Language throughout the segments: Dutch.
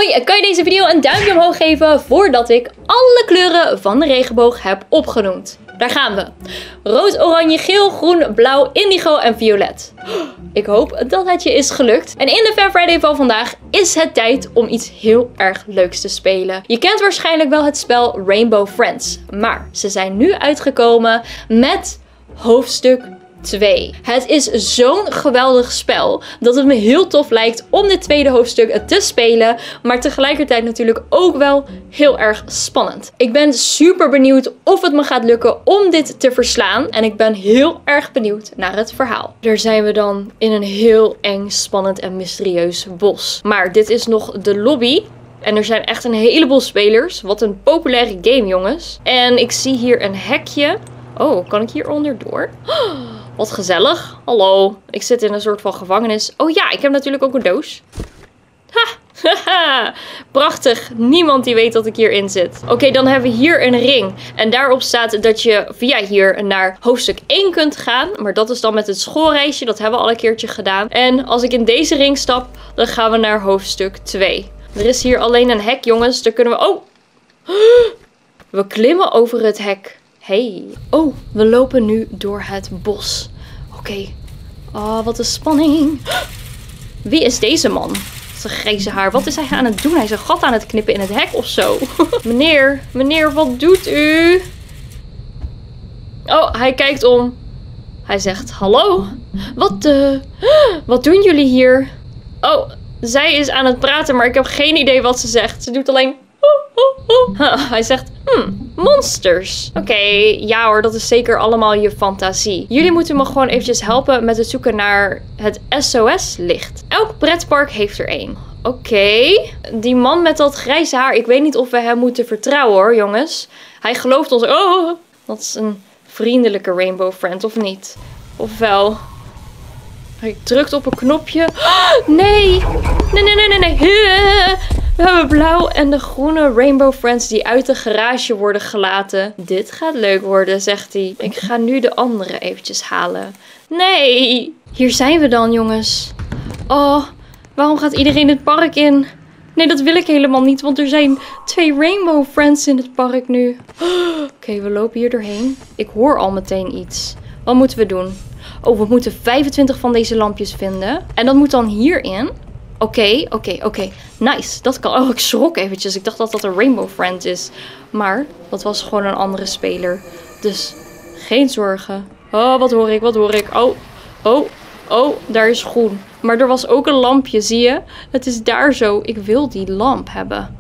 Hoi, kan je deze video een duimpje omhoog geven voordat ik alle kleuren van de regenboog heb opgenoemd? Daar gaan we. Rood, oranje, geel, groen, blauw, indigo en violet. Ik hoop dat het je is gelukt. En in de Fan Friday van vandaag is het tijd om iets heel erg leuks te spelen. Je kent waarschijnlijk wel het spel Rainbow Friends. Maar ze zijn nu uitgekomen met hoofdstuk 2. Het is zo'n geweldig spel dat het me heel tof lijkt om dit tweede hoofdstuk te spelen, maar tegelijkertijd natuurlijk ook wel heel erg spannend. Ik ben super benieuwd of het me gaat lukken om dit te verslaan en ik ben heel erg benieuwd naar het verhaal. Daar zijn we dan in een heel eng, spannend en mysterieus bos. Maar dit is nog de lobby. En er zijn echt een heleboel spelers. Wat een populaire game, jongens. En ik zie hier een hekje. Oh, kan ik hier onderdoor? Wat gezellig. Hallo. Ik zit in een soort van gevangenis. Oh ja, ik heb natuurlijk ook een doos. Ha! Prachtig. Niemand die weet dat ik hierin zit. Oké, dan hebben we hier een ring. En daarop staat dat je via hier naar hoofdstuk 1 kunt gaan. Maar dat is dan met het schoolreisje. Dat hebben we al een keertje gedaan. En als ik in deze ring stap, dan gaan we naar hoofdstuk 2. Er is hier alleen een hek, jongens. Daar kunnen we... Oh! We klimmen over het hek. Hey. Oh, we lopen nu door het bos. Oké. Oh, wat een spanning. Wie is deze man? Zijn grijze haar. Wat is hij aan het doen? Hij is een gat aan het knippen in het hek of zo. Meneer, wat doet u? Oh, hij kijkt om. Hij zegt, hallo? Wat doen jullie hier? Oh, zij is aan het praten, maar ik heb geen idee wat ze zegt. Ze doet alleen... Hij zegt, monsters. Oké, ja hoor, dat is zeker allemaal je fantasie. Jullie moeten me gewoon eventjes helpen met het zoeken naar het SOS-licht. Elk pretpark heeft er één. Oké, die man met dat grijze haar, ik weet niet of we hem moeten vertrouwen hoor, jongens. Hij gelooft ons. Oh, dat is een vriendelijke Rainbow Friend, of niet? Of wel? Hij drukt op een knopje. Nee! Nee. We hebben blauw en de groene Rainbow Friends die uit de garage worden gelaten. Dit gaat leuk worden, zegt hij. Ik ga nu de andere eventjes halen. Nee! Hier zijn we dan, jongens. Oh, waarom gaat iedereen het park in? Nee, dat wil ik helemaal niet, want er zijn 2 Rainbow Friends in het park nu. Oké, we lopen hier doorheen. Ik hoor al meteen iets. Wat moeten we doen? Oh, we moeten 25 van deze lampjes vinden. En dat moet dan hierin. Oké. Nice. Dat kan. Oh, ik schrok eventjes. Ik dacht dat dat een Rainbow Friend is. Maar dat was gewoon een andere speler. Dus geen zorgen. Oh, wat hoor ik? Oh, daar is groen. Maar er was ook een lampje, zie je? Het is daar zo. Ik wil die lamp hebben.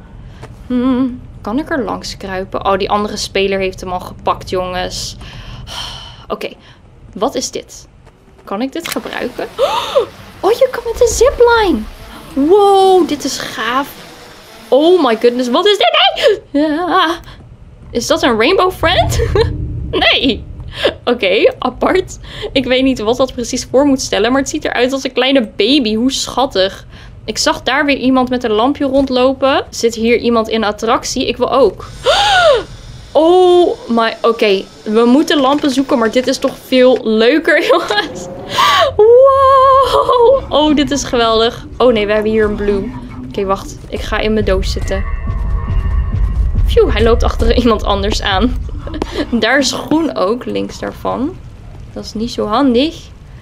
Kan ik er langs kruipen? Oh, die andere speler heeft hem al gepakt, jongens. Oké. Wat is dit? Kan ik dit gebruiken? Oh, je kan met een zipline. Wow, dit is gaaf. Oh my goodness, wat is dit? Nee! Ja. Is dat een Rainbow Friend? Nee. Oké, apart. Ik weet niet wat dat precies voor moet stellen, maar het ziet eruit als een kleine baby. Hoe schattig. Ik zag daar weer iemand met een lampje rondlopen. Zit hier iemand in attractie? Ik wil ook. Oh my... Oké, we moeten lampen zoeken, maar dit is toch veel leuker, jongens. Wow. Oh, dit is geweldig. Oh nee, we hebben hier een blue. Oké, wacht. Ik ga in mijn doos zitten. Phew, hij loopt achter iemand anders aan. Daar is groen ook, links daarvan. Dat is niet zo handig.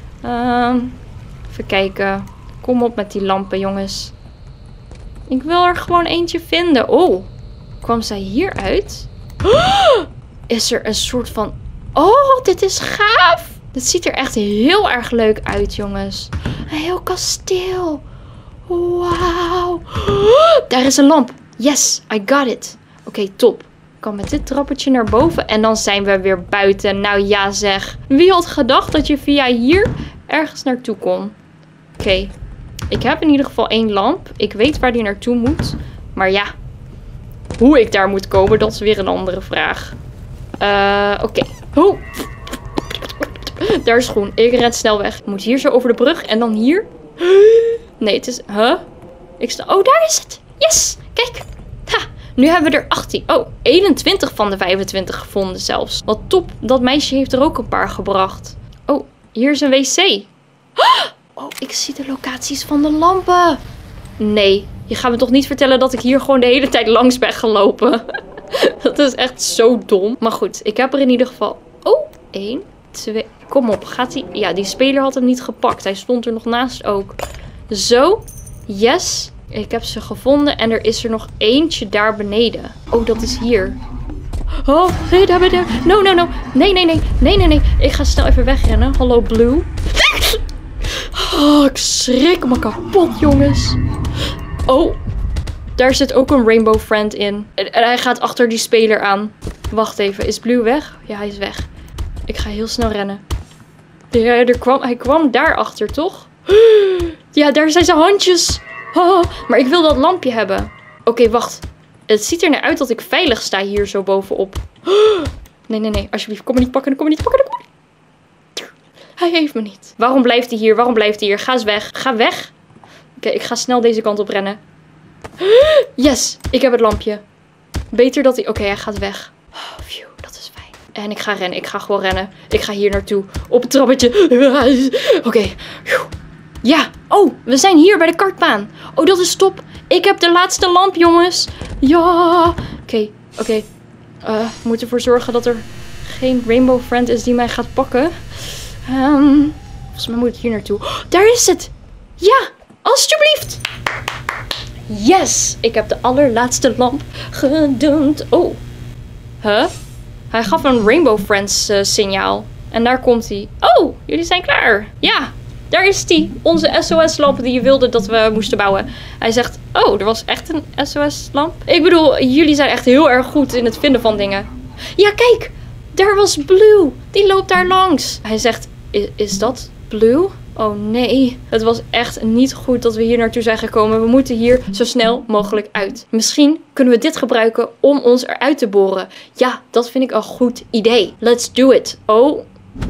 Even kijken. Kom op met die lampen, jongens. Ik wil er gewoon eentje vinden. Oh, kwam zij hier uit? Is er een soort van... Oh, dit is gaaf. Dit ziet er echt heel erg leuk uit, jongens. Een heel kasteel. Wauw. Daar is een lamp. Yes, I got it. Oké, top. Ik kan met dit trappetje naar boven en dan zijn we weer buiten. Nou ja zeg. Wie had gedacht dat je via hier ergens naartoe kon? Oké. Ik heb in ieder geval 1 lamp. Ik weet waar die naartoe moet. Maar ja. Hoe ik daar moet komen, dat is weer een andere vraag. Oké. Oh. Daar is groen. Ik ren snel weg. Ik moet hier zo over de brug en dan hier. Nee, het is... Huh? Oh, daar is het. Yes. Kijk. Ha. Nu hebben we er 18. Oh, 21 van de 25 gevonden zelfs. Wat top. Dat meisje heeft er ook een paar gebracht. Oh, hier is een wc. Oh, ik zie de locaties van de lampen. Nee, Je gaat me toch niet vertellen dat ik hier gewoon de hele tijd langs ben gelopen? Dat is echt zo dom. Maar goed, ik heb er in ieder geval... Oh, 1, 2... Kom op, gaat hij... Ja, die speler had hem niet gepakt. Hij stond er nog naast ook. Zo. Yes. Ik heb ze gevonden. En er is er nog eentje daar beneden. Oh, dat is hier. Oh, nee, daar. No. Nee. Ik ga snel even wegrennen. Hallo, Blue. Oh, ik schrik me kapot, jongens. Oh, daar zit ook een Rainbow Friend in. En hij gaat achter die speler aan. Wacht even, is Blue weg? Ja, hij is weg. Ik ga heel snel rennen. Hij kwam daarachter, toch? Ja, daar zijn zijn handjes. Oh, maar ik wil dat lampje hebben. Oké, wacht. Het ziet er naar uit dat ik veilig sta hier zo bovenop. Nee. Alsjeblieft, kom me niet pakken. Hij heeft me niet. Waarom blijft hij hier? Ga eens weg. Ga weg. Oké, ik ga snel deze kant op rennen. Yes, ik heb het lampje. Beter dat hij... Oké, hij gaat weg. Oh, phew, dat is fijn. En ik ga rennen. Ik ga gewoon rennen. Ik ga hier naartoe. Op het trappetje. Oké. Ja. Oh, we zijn hier bij de kartbaan. Oh, dat is top. Ik heb de laatste lamp, jongens. Ja. Oké. We moeten ervoor zorgen dat er geen Rainbow Friend is die mij gaat pakken. Volgens mij moet ik hier naartoe. Oh, daar is het. Ja, alsjeblieft. Yes, ik heb de allerlaatste lamp gedumpt. Oh. Huh? Hij gaf een Rainbow Friends signaal. En daar komt hij. Oh, jullie zijn klaar. Ja, daar is die. Onze SOS-lamp die je wilde dat we moesten bouwen. Hij zegt, oh, er was echt een SOS-lamp. Ik bedoel, jullie zijn echt heel erg goed in het vinden van dingen. Ja, kijk. Daar was Blue. Die loopt daar langs. Hij zegt, is dat Blue? Oh nee. Het was echt niet goed dat we hier naartoe zijn gekomen. We moeten hier zo snel mogelijk uit. Misschien kunnen we dit gebruiken om ons eruit te boren. Ja, dat vind ik een goed idee. Let's do it. Oh.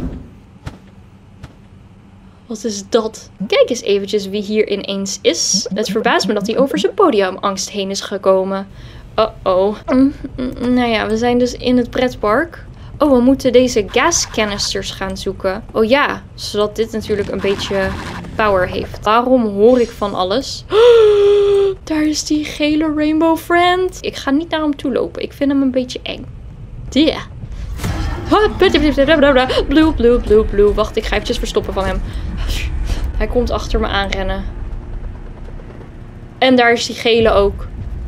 Wat is dat? Kijk eens eventjes wie hier ineens is. Het verbaast me dat hij over zijn podiumangst heen is gekomen. Oh. Nou ja, we zijn dus in het pretpark. Oh, we moeten deze gascanisters gaan zoeken. Oh ja, zodat dit natuurlijk een beetje power heeft. Waarom hoor ik van alles? Daar is die gele Rainbow Friend. Ik ga niet naar hem toe lopen. Ik vind hem een beetje eng. Yeah. Blue. Wacht, ik ga eventjes verstoppen van hem. Hij komt achter me aanrennen. En daar is die gele ook.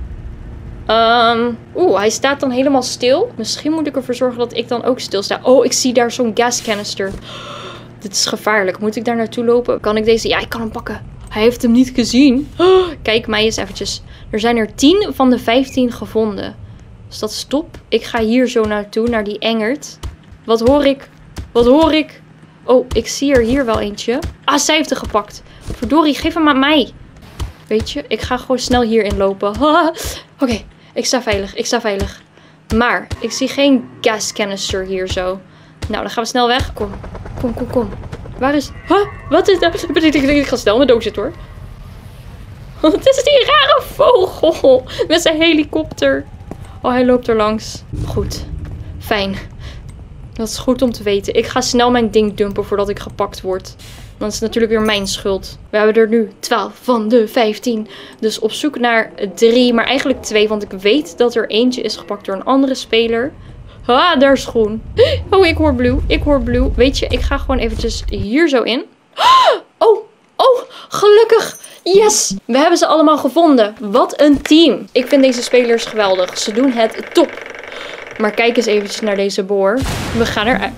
Hij staat dan helemaal stil. Misschien moet ik ervoor zorgen dat ik dan ook stilsta. Oh, ik zie daar zo'n gascanister. Dit is gevaarlijk. Moet ik daar naartoe lopen? Kan ik deze... Ja, ik kan hem pakken. Hij heeft hem niet gezien. Kijk mij eens eventjes. Er zijn er 10 van de 15 gevonden. Dus dat is top. Ik ga hier zo naartoe, naar die engert. Wat hoor ik? Oh, ik zie er hier wel eentje. Ah, zij heeft hem gepakt. Verdorie, geef hem aan mij. Weet je, ik ga gewoon snel hierin lopen. Oké, ik sta veilig. Maar, ik zie geen gascanister hier zo. Nou, dan gaan we snel weg. Kom. Waar is... Wat is dat? Ik ga snel in de doos zitten, hoor. Wat is die rare vogel? Met zijn helikopter. Oh, hij loopt er langs. Goed. Fijn. Dat is goed om te weten. Ik ga snel mijn ding dumpen voordat ik gepakt word. Dan is het natuurlijk weer mijn schuld. We hebben er nu 12 van de 15. Dus op zoek naar 3. Maar eigenlijk 2. Want ik weet dat er eentje is gepakt door een andere speler. Ah, daar is groen. Oh, ik hoor Blue. Weet je, ik ga gewoon eventjes hier zo in. Oh, gelukkig. Yes, we hebben ze allemaal gevonden. Wat een team. Ik vind deze spelers geweldig. Ze doen het top. Maar kijk eens eventjes naar deze boor. We gaan eruit.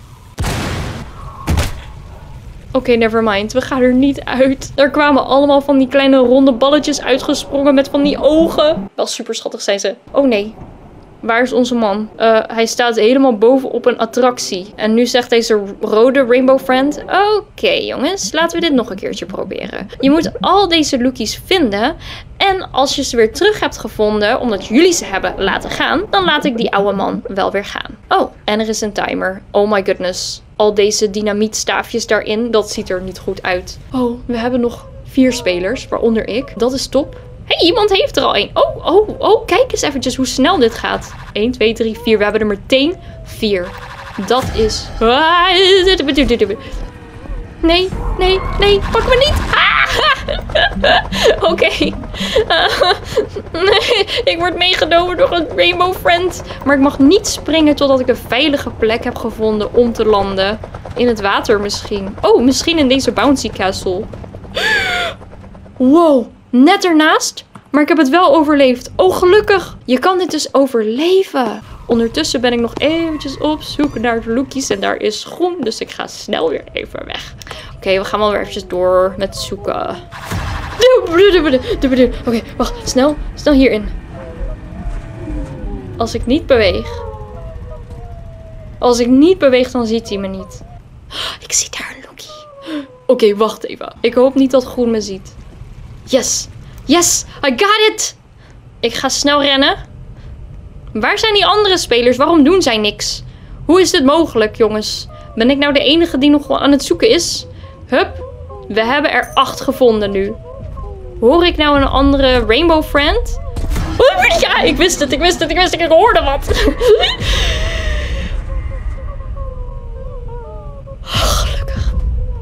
Oké, nevermind. We gaan er niet uit. Er kwamen allemaal van die kleine ronde balletjes uitgesprongen met van die ogen. Wel super schattig zijn ze. Oh nee. Waar is onze man? Hij staat helemaal bovenop een attractie. En nu zegt deze rode Rainbow Friend... Oké, jongens, laten we dit nog een keertje proberen. Je moet al deze lookies vinden. En als je ze weer terug hebt gevonden, omdat jullie ze hebben laten gaan... dan laat ik die oude man wel weer gaan. Oh, en er is een timer. Oh my goodness. Al deze dynamietstaafjes daarin, dat ziet er niet goed uit. Oh, we hebben nog 4 spelers, waaronder ik. Dat is top. Hé, iemand heeft er al 1. Oh, kijk eens eventjes hoe snel dit gaat. 1, 2, 3, 4. We hebben er meteen 4. Dat is... Nee, pak me niet. Oké. Nee, ik word meegenomen door een Rainbow Friend. Maar ik mag niet springen totdat ik een veilige plek heb gevonden om te landen. In het water misschien. Oh, misschien in deze bouncy castle. Wow, net ernaast. Maar ik heb het wel overleefd. Oh, gelukkig. Je kan dit dus overleven. Ondertussen ben ik nog eventjes op zoek naar de Lookies. En daar is groen, dus ik ga snel weer even weg. Oké, we gaan wel weer eventjes door met zoeken. Oké, wacht. Snel hierin. Als ik niet beweeg. Als ik niet beweeg, dan ziet hij me niet. Ik zie daar een Lookie. Oké, wacht even. Ik hoop niet dat groen me ziet. Yes. Yes, I got it. Ik ga snel rennen. Waar zijn die andere spelers? Waarom doen zij niks? Hoe is dit mogelijk, jongens? Ben ik nou de enige die nog aan het zoeken is? Hup, we hebben er 8 gevonden nu. Hoor ik nou een andere Rainbow Friend? Ja, ik wist het. Ik hoorde wat. Gelukkig.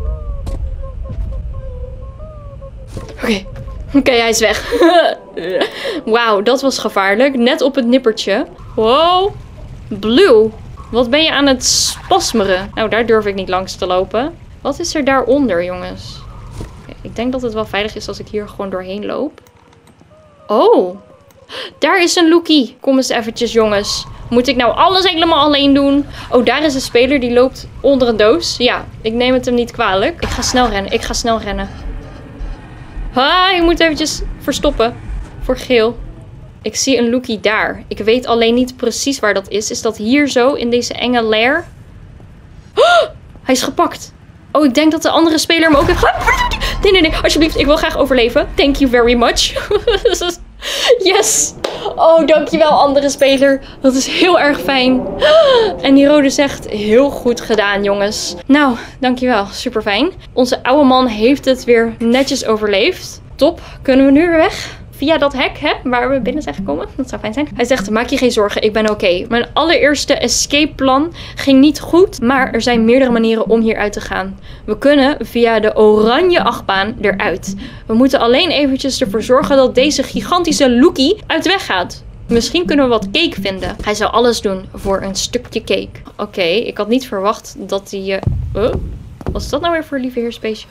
Oké, hij is weg. Wauw, dat was gevaarlijk. Net op het nippertje. Wow. Blue. Wat ben je aan het spasmeren? Nou, daar durf ik niet langs te lopen. Wat is er daaronder, jongens? Okay, ik denk dat het wel veilig is als ik hier gewoon doorheen loop. Oh. Daar is een Lookie. Kom eens eventjes, jongens. Moet ik nou alles helemaal alleen doen? Oh, daar is een speler die loopt onder een doos. Ja, ik neem het hem niet kwalijk. Ik ga snel rennen. Ha, je moet eventjes verstoppen. Voor geel. Ik zie een Lookie daar. Ik weet alleen niet precies waar dat is. Is dat hier zo, in deze enge lair? Oh, hij is gepakt. Oh, ik denk dat de andere speler hem ook heeft. Nee, alsjeblieft. Ik wil graag overleven. Thank you very much. Yes. Oh, dankjewel, andere speler. Dat is heel erg fijn. En die rode zegt, heel goed gedaan, jongens. Nou, dankjewel. Super fijn. Onze oude man heeft het weer netjes overleefd. Top. Kunnen we nu weer weg? Via dat hek, hè, waar we binnen zijn gekomen. Dat zou fijn zijn. Hij zegt, maak je geen zorgen, ik ben oké. Mijn allereerste escape plan ging niet goed. Maar er zijn meerdere manieren om hier uit te gaan. We kunnen via de oranje achtbaan eruit. We moeten alleen eventjes ervoor zorgen dat deze gigantische Lookie uit de weg gaat. Misschien kunnen we wat cake vinden. Hij zou alles doen voor een stukje cake. Oké, ik had niet verwacht dat hij... wat is dat nou weer voor lieve heersbeestje?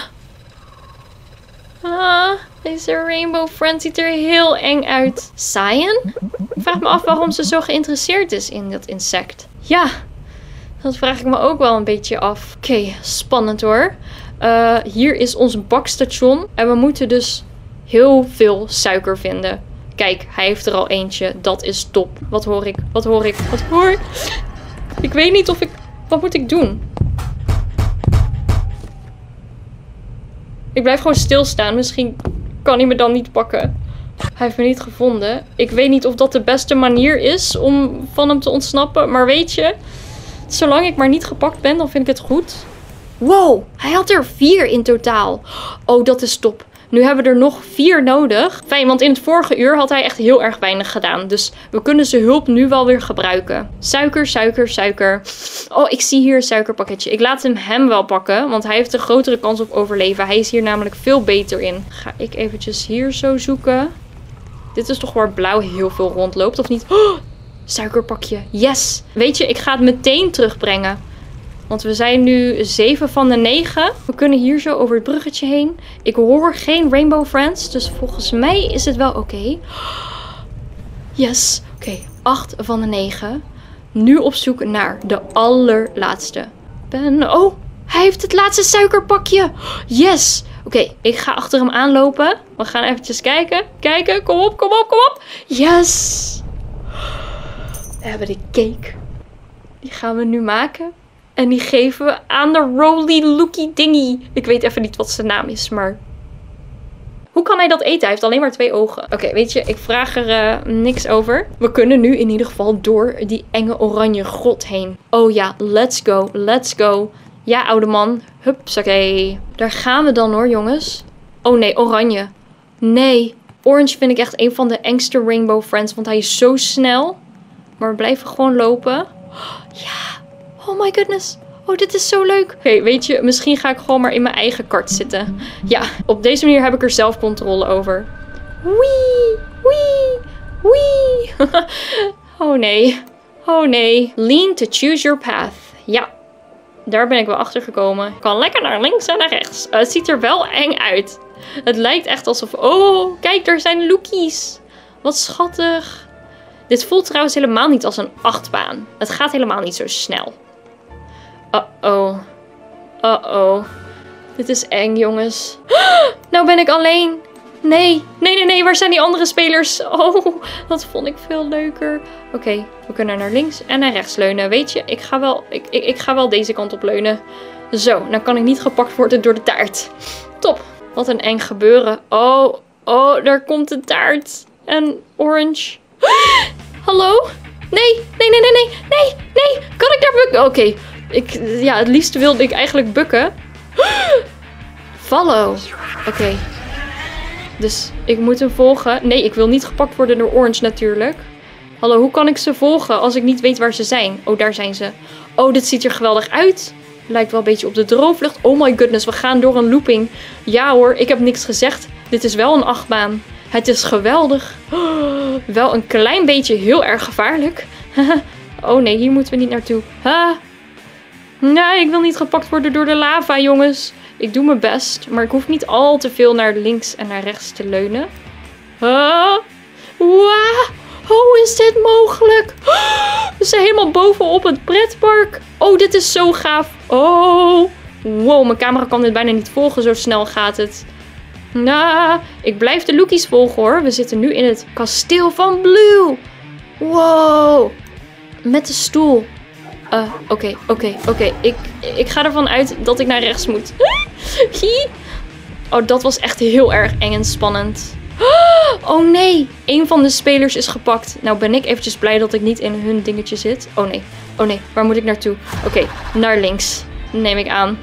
Deze Rainbow Friend ziet er heel eng uit. Cyan? Ik vraag me af waarom ze zo geïnteresseerd is in dat insect. Ja, dat vraag ik me ook wel een beetje af. Oké, spannend hoor. Hier is ons bakstation. En we moeten dus heel veel suiker vinden. Kijk, hij heeft er al eentje. Dat is top. Wat hoor ik? Ik weet niet of ik... Wat moet ik doen? Ik blijf gewoon stilstaan. Misschien kan hij me dan niet pakken. Hij heeft me niet gevonden. Ik weet niet of dat de beste manier is om van hem te ontsnappen. Maar weet je, zolang ik maar niet gepakt ben, dan vind ik het goed. Wow, hij had er 4 in totaal. Oh, dat is top. Nu hebben we er nog 4 nodig. Fijn, want in het vorige uur had hij echt heel erg weinig gedaan. Dus we kunnen zijn hulp nu wel weer gebruiken. Suiker. Oh, ik zie hier een suikerpakketje. Ik laat hem wel pakken, want hij heeft een grotere kans op overleven. Hij is hier namelijk veel beter in. Ga ik eventjes hier zo zoeken. Dit is toch waar blauw heel veel rondloopt, of niet? Oh, suikerpakje. Yes. Weet je, ik ga het meteen terugbrengen. Want we zijn nu 7 van de 9. We kunnen hier zo over het bruggetje heen. Ik hoor geen Rainbow Friends. Dus volgens mij is het wel oké. Yes. Oké, 8 van de 9. Nu op zoek naar de allerlaatste. Oh, hij heeft het laatste suikerpakje. Yes. Oké, ik ga achter hem aanlopen. We gaan eventjes kijken. Kom op. Yes. We hebben de cake. Die gaan we nu maken. En die geven we aan de Roly Lookie Dingy. Ik weet even niet wat zijn naam is, maar... Hoe kan hij dat eten? Hij heeft alleen maar 2 ogen. Oké, weet je, ik vraag er niks over. We kunnen nu in ieder geval door die enge oranje grot heen. Oh ja, let's go. Ja, oude man. Hupsakee. Daar gaan we dan hoor, jongens. Oh nee, oranje. Nee, orange vind ik echt een van de engste Rainbow Friends. Want hij is zo snel. Maar we blijven gewoon lopen. Ja. Oh my goodness. Oh, dit is zo leuk. Oké, weet je, misschien ga ik gewoon maar in mijn eigen kart zitten. Ja, op deze manier heb ik er zelf controle over. Wee, wee, wee. Oh nee. Oh nee. Lean to choose your path. Ja, daar ben ik wel achter gekomen. Ik kan lekker naar links en naar rechts. Het ziet er wel eng uit. Het lijkt echt alsof... Oh, kijk, daar zijn lookies. Wat schattig. Dit voelt trouwens helemaal niet als een achtbaan. Het gaat helemaal niet zo snel. Uh-oh. Uh-oh. Dit is eng, jongens. Nou ben ik alleen. Nee. Nee. Waar zijn die andere spelers? Oh, dat vond ik veel leuker. Oké, we kunnen naar links en naar rechts leunen. Weet je, ik ga wel deze kant op leunen. Zo, dan kan ik niet gepakt worden door de taart. Top. Wat een eng gebeuren. Oh, daar komt de taart. En orange. Hallo? Nee. Kan ik daar bukken? Oké. Ja, het liefst wilde ik eigenlijk bukken. Follow. Oké. Dus ik moet hem volgen. Nee, ik wil niet gepakt worden door orange natuurlijk. Hallo, hoe kan ik ze volgen als ik niet weet waar ze zijn? Oh, daar zijn ze. Oh, dit ziet er geweldig uit. Lijkt wel een beetje op de droomvlucht. Oh my goodness, we gaan door een looping. Ja hoor, ik heb niks gezegd. Dit is wel een achtbaan. Het is geweldig. Wel een klein beetje heel erg gevaarlijk. Oh nee, hier moeten we niet naartoe. Nee, ik wil niet gepakt worden door de lava, jongens. Ik doe mijn best, maar ik hoef niet al te veel naar links en naar rechts te leunen. Wow, hoe is dit mogelijk? We zijn helemaal bovenop het pretpark. Oh, dit is zo gaaf. Oh, wow, mijn camera kan dit bijna niet volgen. Zo snel gaat het. Nou, ik blijf de lookies volgen hoor. We zitten nu in het kasteel van Blue. Wow, met de stoel. Oké. Ik ga ervan uit dat ik naar rechts moet. Oh, dat was echt heel erg eng en spannend. Oh nee, een van de spelers is gepakt. Nou ben ik eventjes blij dat ik niet in hun dingetje zit. Oh nee, waar moet ik naartoe? Oké, naar links. Neem ik aan.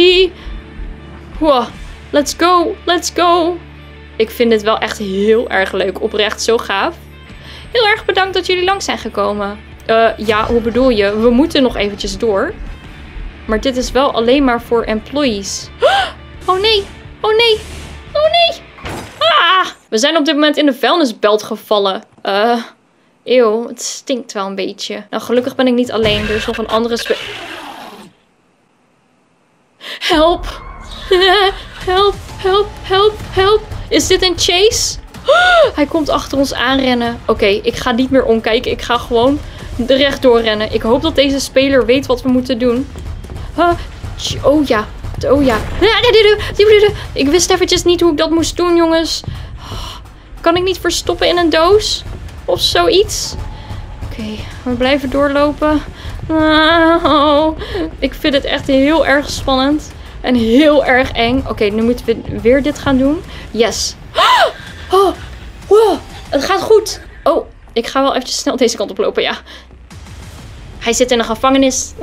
Wow, let's go. Ik vind dit wel echt heel erg leuk. Oprecht, zo gaaf. Heel erg bedankt dat jullie langs zijn gekomen. Ja, hoe bedoel je? We moeten nog eventjes door. Maar dit is wel alleen maar voor employees. Oh nee. Ah! We zijn op dit moment in de vuilnisbelt gevallen. Eeuw, het stinkt wel een beetje. Nou, gelukkig ben ik niet alleen. Er is nog een andere Help! Help! Is dit een chase? Hij komt achter ons aanrennen. Oké, ik ga niet meer omkijken. Ik ga gewoon rechtdoor rennen. Ik hoop dat deze speler weet wat we moeten doen. Oh ja. Ik wist eventjes niet hoe ik dat moest doen, jongens. Kan ik niet verstoppen in een doos? Of zoiets? Oké, we blijven doorlopen. Ik vind het echt heel erg spannend. En heel erg eng. Oké, nu moeten we weer dit gaan doen. Yes. Wow, het gaat goed. Oh, ik ga wel eventjes snel deze kant op lopen, ja. Hij zit in een gevangenis.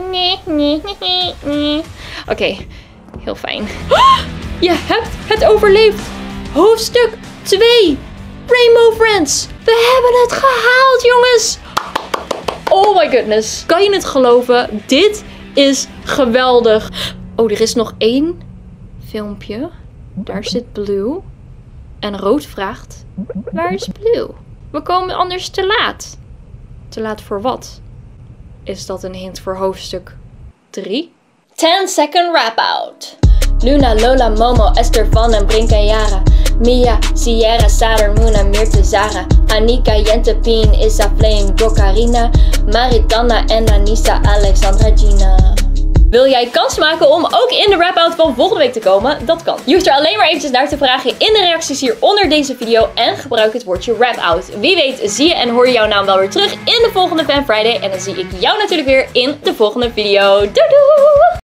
Oké, heel fijn. Je hebt het overleefd. Hoofdstuk 2. Rainbow Friends. We hebben het gehaald, jongens. Oh my goodness. Kan je het geloven? Dit is geweldig. Oh, er is nog 1 filmpje. Daar zit Blue. En Rood vraagt, waar is Blue? We komen anders te laat. Te laat voor wat? Is dat een hint voor hoofdstuk 3? 10-second wrap-out. Luna, Lola, Momo, Esther, Van en Brink en Yara. Mia, Sierra, Saturn, Moona, Mirte, Zara. Anika, Jente, Pien, Issa, Flame, Gokarina. Maritana en Anissa, Alexandra, Gina. Wil jij kans maken om ook in de wrap-out van volgende week te komen? Dat kan. Je hoeft er alleen maar eventjes naar te vragen in de reacties hier onder deze video. En gebruik het woordje wrap-out. Wie weet zie je en hoor je jouw naam wel weer terug in de volgende Fan Friday. En dan zie ik jou natuurlijk weer in de volgende video. Doei doei!